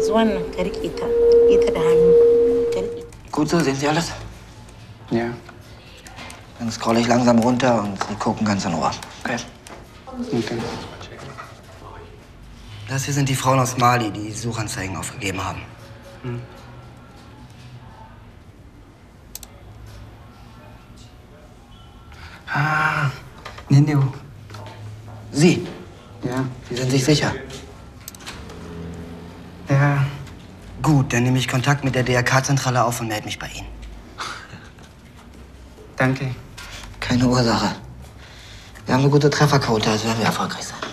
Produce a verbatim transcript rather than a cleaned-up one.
yanzu wannan ka riƙe ta, ita da hannu. Gut so, sehen Sie alles? Ja. Dann scrolle ich langsam runter und Sie gucken ganz in Ruhe. Okay. Okay. Das hier sind die Frauen aus Mali, die Suchanzeigen aufgegeben haben. Hm. Ah, Nindeu. Sie? Ja. Sie sind sich sicher? Ja. Gut, dann nehme ich Kontakt mit der D R K-Zentrale auf und melde mich bei Ihnen. Danke. Keine Ursache. Wir haben eine gute Trefferquote, also werden wir erfolgreich sein.